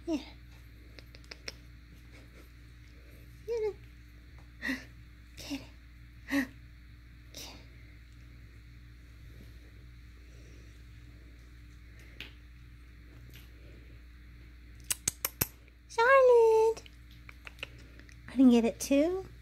Yeah. Get it. Get it. Get it. Charlotte. I didn't get it too.